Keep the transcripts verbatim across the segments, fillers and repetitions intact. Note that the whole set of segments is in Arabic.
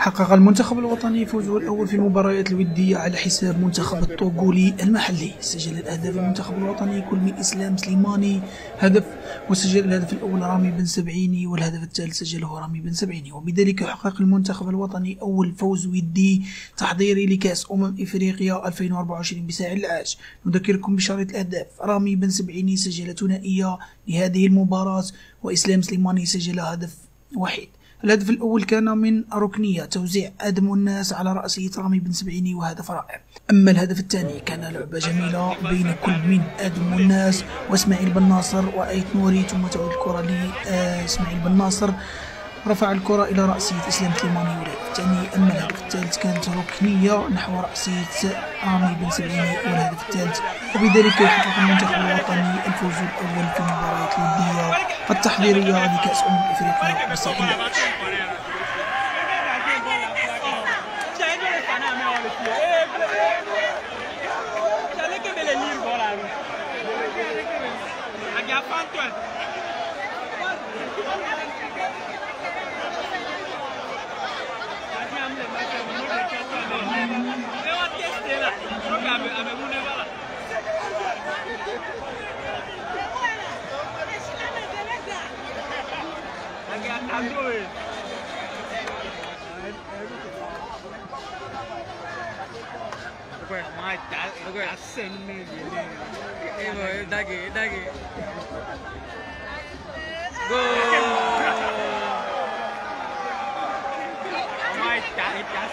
حقق المنتخب الوطني فوزه الأول في المباريات الودية على حساب منتخب الطوغولي المحلي. سجل الأهداف المنتخب الوطني كل من إسلام سليماني هدف، وسجل الهدف الأول رامي بن سبعيني، والهدف الثالث سجله رامي بن سبعيني. وبذلك يحقق المنتخب الوطني أول فوز ودي تحضيري لكأس أمم إفريقيا ألفين وأربعة وعشرين بساحل العاج. نذكركم بشريط الأهداف: رامي بن سبعيني سجل ثنائية لهذه المباراة، وإسلام سليماني سجل هدف وحيد. الهدف الأول كان من ركنية توزيع آدم الناس على رأسية رامي بن سبعيني، وهدف رائع. أما الهدف الثاني كان لعبة جميلة بين كل من آدم الناس وإسماعيل بن ناصر وآيت نوري، ثم تعود الكرة لإسماعيل بن ناصر، رفع الكرة إلى رأسية إسلام سليماني والهدف الثاني. أما الهدف الثالث كانت ركنية نحو رأسية رامي بن سبعيني والهدف الثالث. وبذلك يحقق المنتخب الوطني الفوز الأول في المباريات الودية التحضيرية لكأس أمم إفريقيا بساحل العاج.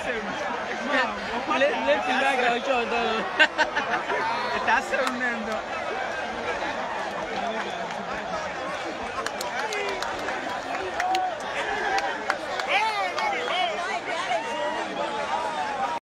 Le, le, le,